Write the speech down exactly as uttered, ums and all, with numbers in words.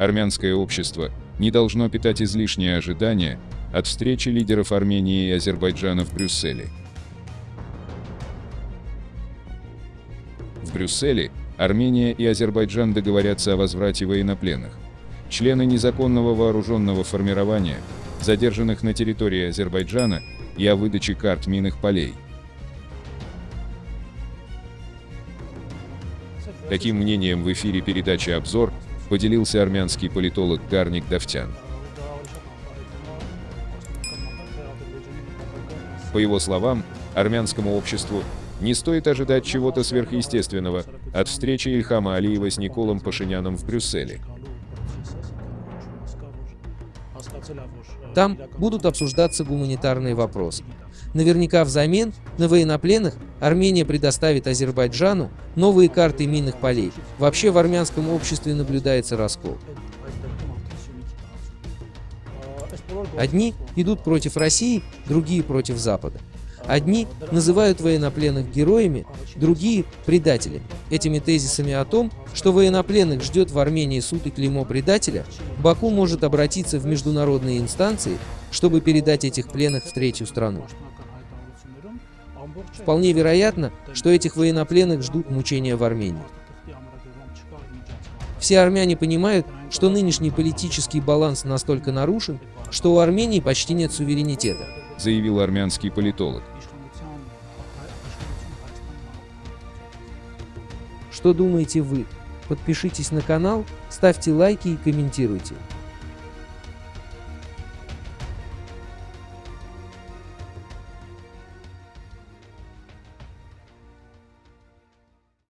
армянское общество не должно питать излишние ожидания от встречи лидеров Армении и Азербайджана в Брюсселе. В Брюсселе Армения и Азербайджан договорятся о возврате военнопленных. Члены незаконного вооруженного формирования, задержанных на территории Азербайджана, и о выдаче карт минных полей. Таким мнением в эфире передачи «Обзор» поделился армянский политолог Гарник Давтян. По его словам, армянскому обществу не стоит ожидать чего-то сверхъестественного от встречи Ильхама Алиева с Николом Пашиняном в Брюсселе. Там будут обсуждаться гуманитарные вопросы. Наверняка взамен на военнопленных Армения предоставит Азербайджану новые карты минных полей. Вообще в армянском обществе наблюдается раскол. Одни идут против России, другие против Запада. Одни называют военнопленных героями, другие – предателями. Этими тезисами о том, что военнопленных ждет в Армении суд и клеймо предателя, Баку может обратиться в международные инстанции, чтобы передать этих пленных в третью страну. Вполне вероятно, что этих военнопленных ждут мучения в Армении. Все армяне понимают, что нынешний политический баланс настолько нарушен, что у Армении почти нет суверенитета, заявил армянский политолог. Что думаете вы? Подпишитесь на канал, ставьте лайки и комментируйте.